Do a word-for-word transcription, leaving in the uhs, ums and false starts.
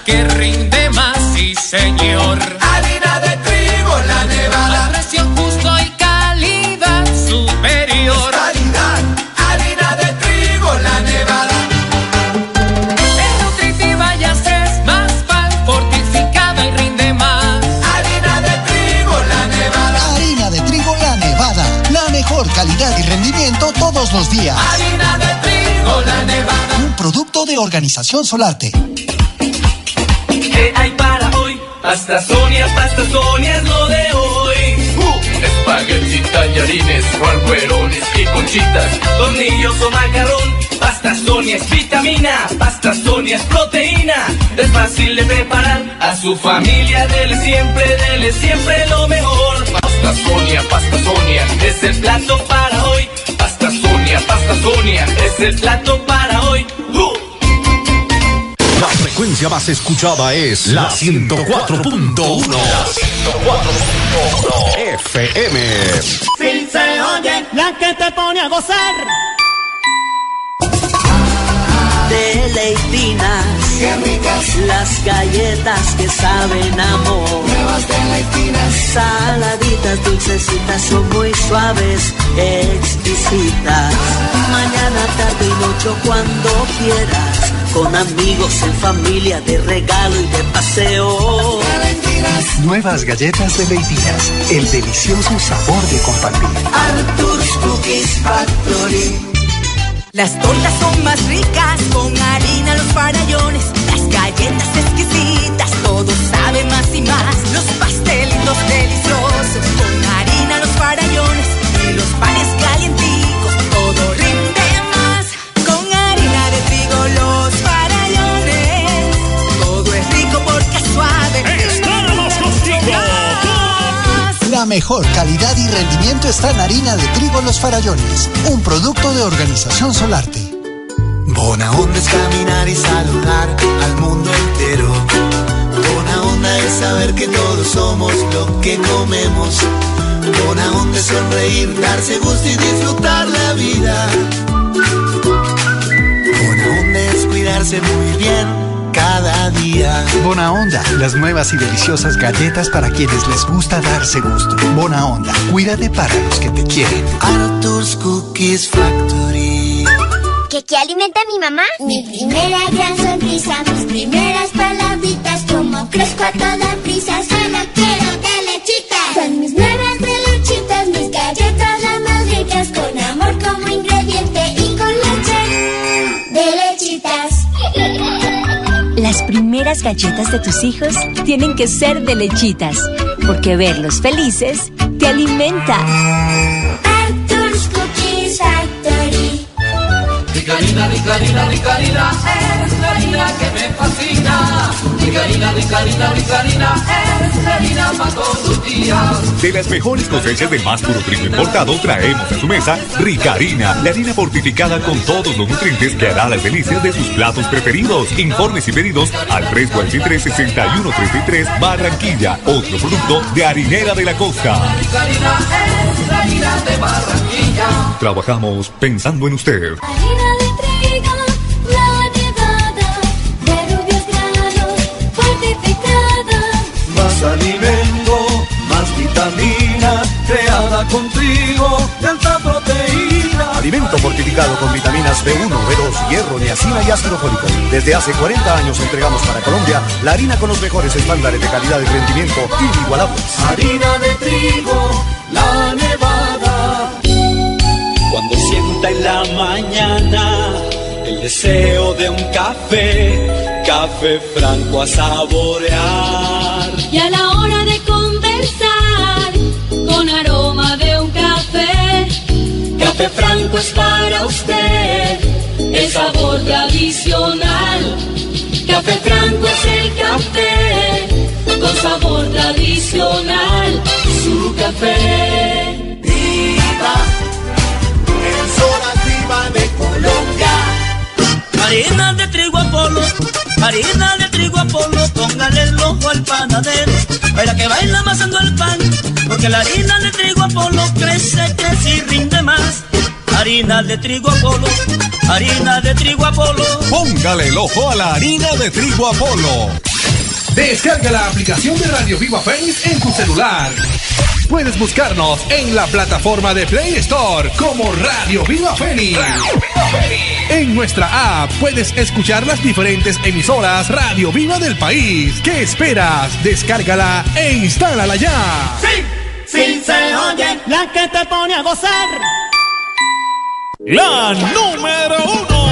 que rinde más, sí señor. Harina de trigo La Nevada, A precio justo y calidad superior. es calidad. Harina de trigo La Nevada, Es nutritiva y haces más pan, fortificada y rinde más. harina de trigo La Nevada, Harina de trigo La Nevada. La mejor calidad y rendimiento todos los días. harina de trigo La Nevada. Un producto de Organización Solarte. ¿Qué hay para hoy? Pasta Sonia, pasta Sonia es lo de hoy. Uh, espagueti, tallarines, guarguerones y conchitas. Tornillos o macarrón, pasta Sonia es vitamina, pasta Sonia es proteína. Es fácil de preparar, a su familia dele siempre, dele siempre lo mejor. Pasta Sonia, pasta Sonia, Es el plato para hoy, pasta Sonia, pasta Sonia. es el plato para hoy. ¡Uh! La frecuencia más escuchada es la ciento cuatro punto uno. La ciento cuatro punto uno F M. Si se oye la que te pone a gozar. Deleitinas, Qué ricas, las galletas que saben amor. nuevas deleitinas, Saladitas, dulcecitas, son muy suaves, exquisitas. Mañana, tarde y noche, cuando quieras. Con amigos, en familia, de regalo y de paseo. Valentinas, Nuevas galletas Deleitinas. El delicioso sabor de compartir. Arthur's Cookies Factory. Las tortas son más ricas con harina Los Farallones. Las galletas exquisitas, todo sabe más y más. Los pastelitos deliciosos con harina Los Farallones. Y los panes calienticos, todo rinde más. Con harina de trigo Los Farallones. Todo es rico porque es suave. ¡Estamos contigo! La mejor calidad y rendimiento está en harina de trigo Los Farallones. Un producto de Organización Solarte. Buena onda es caminar y saludar al mundo entero. Buena onda es saber que todos somos lo que comemos. Buena onda es sonreír, darse gusto y disfrutar la vida. Buena onda es cuidarse muy bien cada día. Bona Onda, las nuevas y deliciosas galletas para quienes les gusta darse gusto. Bona Onda, cuídate para los que te quieren. Arthur's Cookies Factory. ¿Qué, qué alimenta a mi mamá? Mi primera gran sonrisa, mis primeras palabritas, como crezco a toda prisa, solo quiero de lechitas. Son mis nuevas de lechitas, mis galletas las más ricas, con amor como ingrediente y con leche de lechitas. Las primeras galletas de tus hijos tienen que ser de lechitas, porque verlos felices te alimenta. Arthur's Cookies Factory. Rica harina, rica harina, rica harina, es la harina que me fascina. Rica harina, rica harina, rica harina, es la harina para todos los días. De las mejores cosechas del más puro trigo importado, traemos a su mesa Rica Harina, la harina fortificada con todos los nutrientes que hará las delicias de sus platos preferidos. Informes y pedidos al tres cuatro tres, seis uno tres tres, Barranquilla, otro producto de Harinera de la Costa. Rica harina, es la harina de Barranquilla. Trabajamos pensando en usted. Harina de trigo, La Nevada, de rubios granos, fortificada. Más alimento, más vitamina, creada con trigo de alta proteína. Alimento fortificado con vitaminas B uno, B dos, hierro, niacina y ácido fólico. Desde hace cuarenta años entregamos para Colombia la harina con los mejores estándares de calidad y rendimiento inigualables. Harina de trigo, La Nevada. Cuando sienta en la mañana el deseo de un café, café Franco a saborear. Y a la hora de conversar, con aroma de un café, Café Franco es para usted, el sabor tradicional. Café Franco es el café, con sabor tradicional. su café. Viva el sol activa de Colombia. Harina de trigo Apolo, harina de trigo Apolo, póngale el ojo al panadero, para que vaya amasando el pan, porque la harina de trigo Apolo crece, crece y rinde más. Harina de trigo Apolo, harina de trigo Apolo. Póngale el ojo a la harina de trigo Apolo. Descarga la aplicación de Radio Viva Fénix en tu celular. Puedes buscarnos en la plataforma de Play Store como Radio Viva Fénix. En nuestra app puedes escuchar las diferentes emisoras Radio Viva del país. ¿Qué esperas? Descárgala e instálala ya. Sí, sí se oye la que te pone a gozar. La número uno.